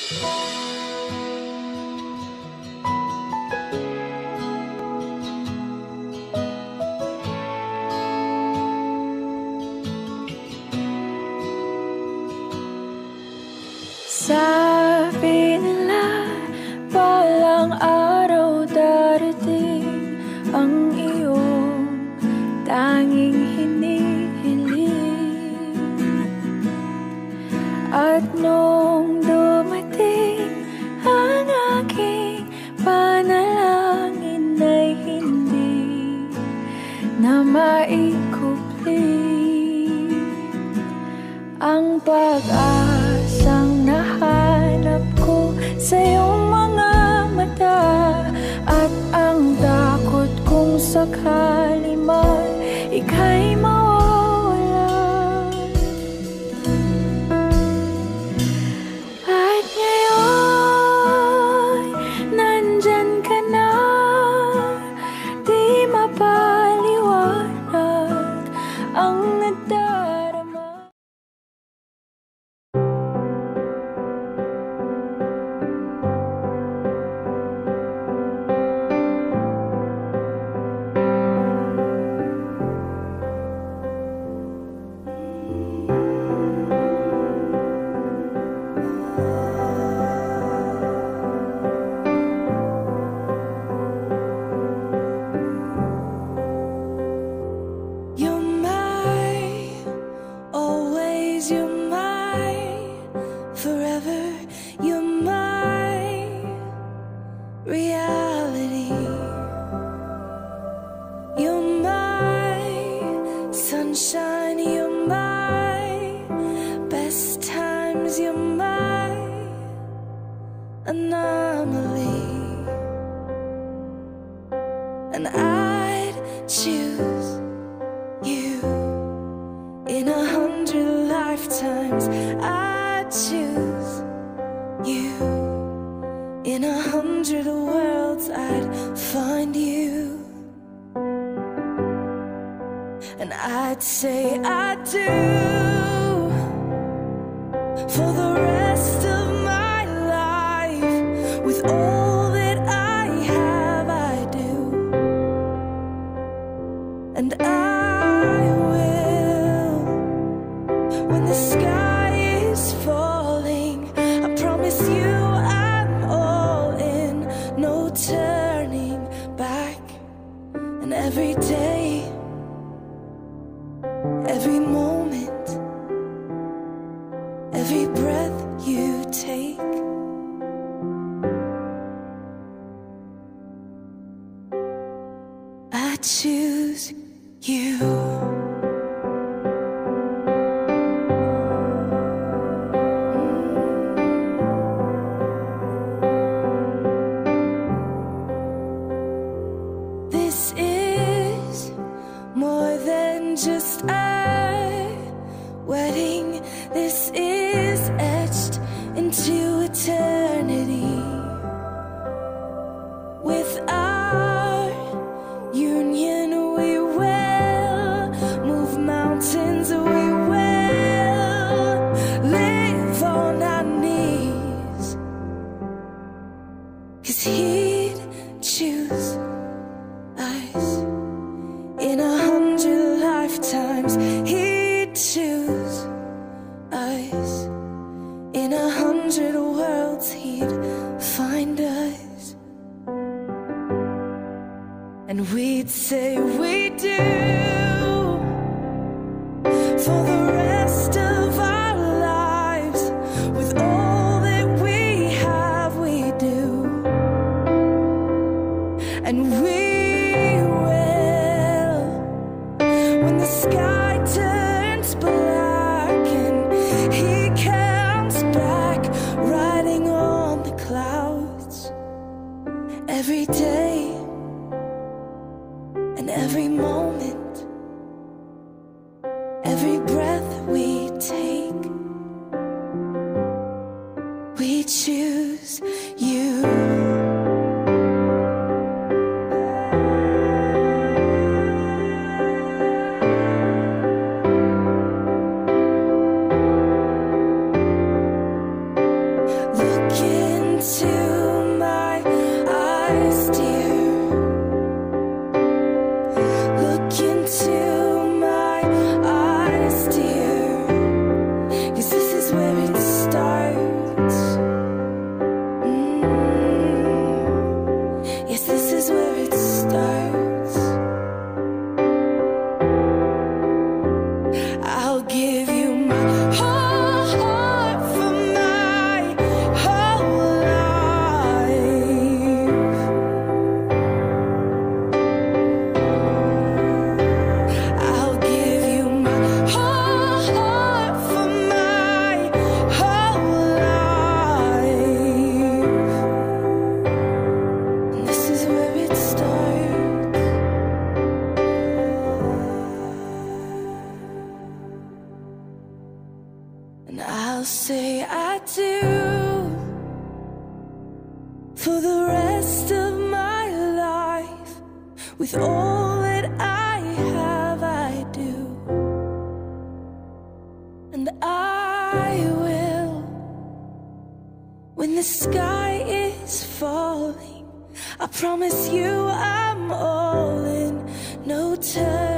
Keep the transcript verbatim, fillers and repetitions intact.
Sabi nila, balang araw darating ang iyong tanging hinihiling. At nung dumating ang aking panalangin ay hindi na maikupli ang pag-asang nahanap ko sa iyong mga mata, at ang takot kong sakali man ika'y mawawala. At ngayon, nandyan ka na, di mapaliwanag ang nadarama. Sunshine, you're my best times, you're my anomaly, and I'd choose you in a hundred lifetimes. I'd choose you in a hundred worlds. I'd find you, and I'd say I do for the rest of my life. With all that I have, I do, and I will. When the sky is falling, I promise you I'm all in, no turning back. And every day, every moment, every breath you take, I choose you. This is more than just a wedding. This is etched into eternity. With our union, we will move mountains. We will live on our knees, 'cause he'd choose us in a hundred lifetimes. He'd choose us in a hundred worlds. He'd find us, and we'd say we do for the rest of our lives. With all that we have, we do, and we will. When the sky turns black and he comes back, riding on the clouds, every day and every moment, every breath we take, we choose you. Look into my eyes, dear. Look into my eyes, dear. 'Cause this is where it starts. Mm. Yes, this is where it starts. I'll give you my whole heart for my whole life. I'll give you my whole heart for my whole life. And this is where it starts. And I'll say I do for the rest of my life. With all that I have, I do. And I will, when the sky is falling, I promise you I'm all in, no turning.